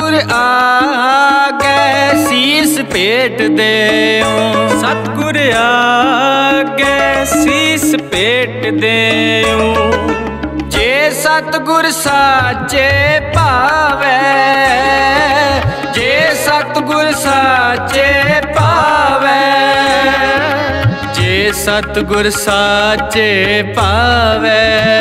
सतगुर आगे शीस पेट देओ, सतगुर आगे शीस पेट देओ। जे सतगुर साचे पावे, जे सतगुर साचे पावे, जे सतगुर साचे पावे,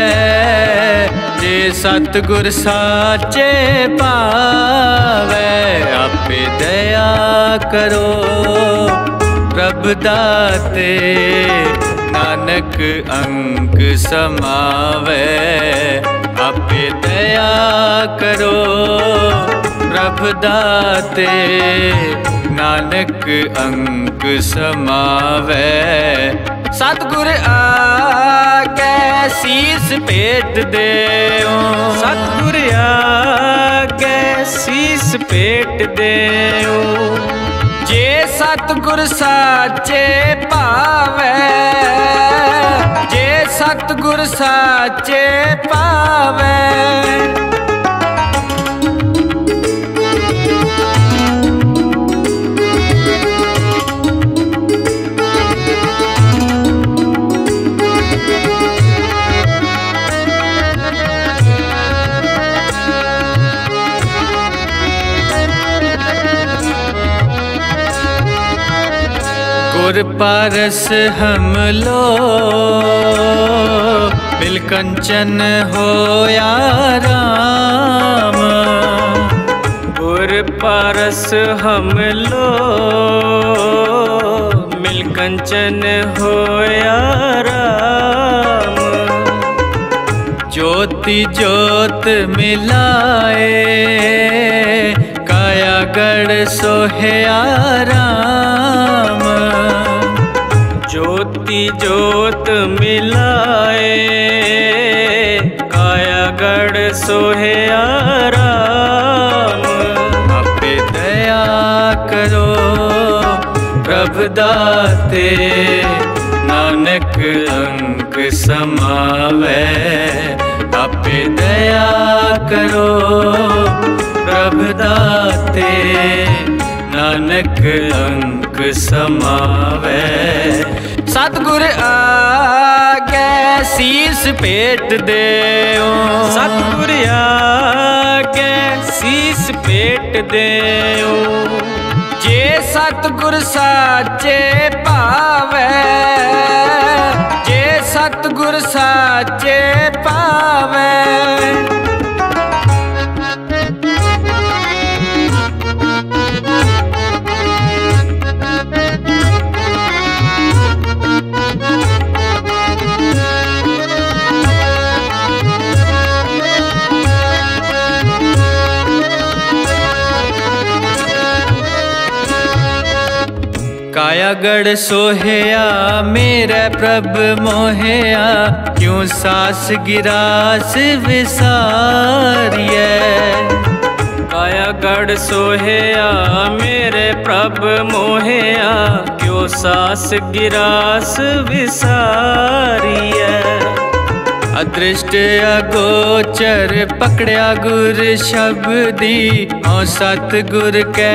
जे सतगुर साचे पावे। आपे दया करो प्रभु दाते, नानक अंक समावे। आपे दया करो प्रभु दाते, नानक अंक समावे। सतगुर आगे शीस पेट देओ, सतगुर आगे शीस पेट देओ। जे सतगुर साचे पावे, जे सतगुर साचे पावे। गुर पारस हम लो बिलकंचन होया राम, गुर पारस हम लो मिलकंचन होया राम। ज्योति ज्योत मिलाए कायागढ़ सोहया राम, ज्योति ज्योत मिलाए कायागढ़ सोहया राम। आपे दया करो प्रभु दाते, नानक अंक समावे। आपे दया करो प्रभु दाते, नानक अंक समावे। सतगुर आगे शीस पेट देओ, सतगुर आगे शीस पेट देओ। जे सतगुर साचे पावे, जे सतगुर साचे पावे। कायागढ़ सोहया मेरे प्रभु मोहया, क्यों सास गिरास विसारिए। कायागढ़ सोहया मेरे प्रभु मोहया, क्यों सास गिरास विसारिए। अदृष्ट अगोचर पकड़या गुर शब्दी, औ सतगुर कै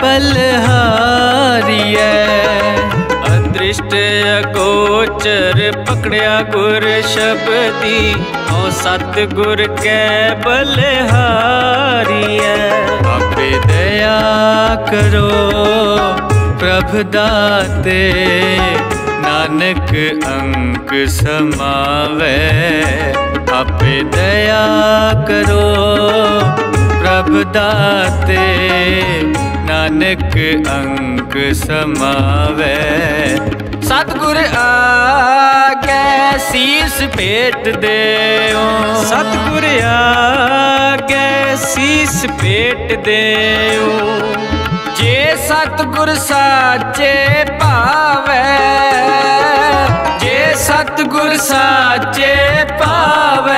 बलहारिए। अदृष्ट अगोचर पकड़या गुर शब्दी, औ सतगुर कै बलहारिए। आपे दया करो प्रभु दाते, नानक अंक समावे। आपे दया करो प्रभु दाते, नानक अंक समावे। सतगुर आगे शीस पेट देओ, सतगुर आगे शीस पेट देओ। जे सतगुर साचे पावे, जे सतगुर साचे पावे।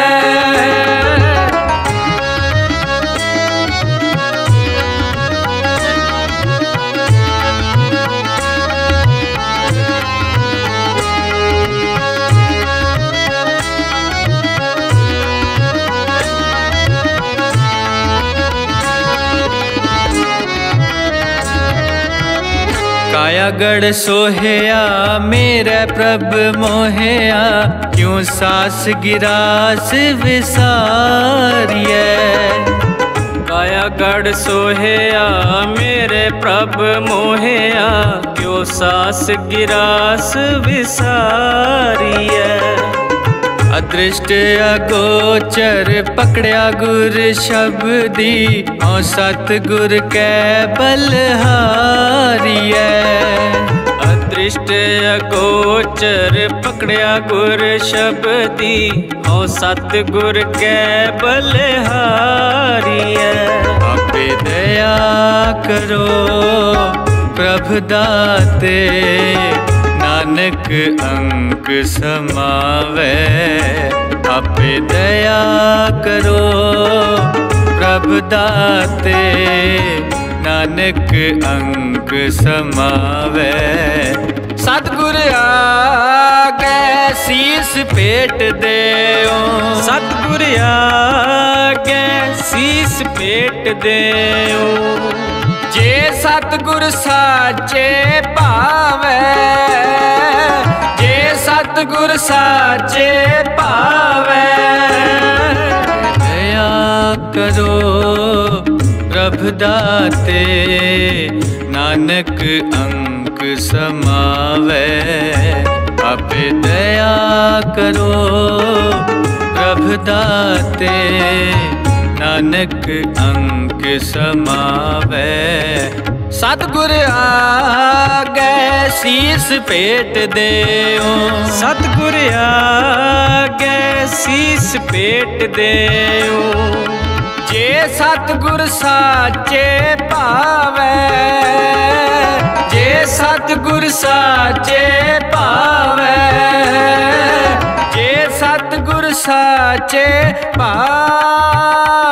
काया गढ़ सोहया मेरे प्रभ मोहया, क्यों सास गिरास विसारिए। काया गढ़ सोहया मेरे प्रभ मोहया, क्यों सास गिरास विसारिए। अदृष्ट अगोचर पकड़िया गुर शब्दी, औ सतगुर कै बलहारिए। अदृष्ट अगोचर पकड़िया गुर शब्दी, औ सतगुर कै बलहारिए। आपे दया करो प्रभ दाते, नानक अंक समावे। आपे दया करो प्रभ दाते, नानक अंक समावे। सतगुर आगे शीस पेट देओ, सतगुर आगे शीस पेट देओ। जे सतगुर साचे पावे, जे सतगुर साचे पावे। दया करो प्रभ दाते, नानक अंक समावे। आपे दया करो प्रभ दाते, नानक अंक समावे। सतगुर आगे शीस पेट देओ, सतगुर आगे शीस पेट देओ। जे सतगुर साचे पावे, जे सतगुर साचे पावे। जे सतगुर साचे पावे।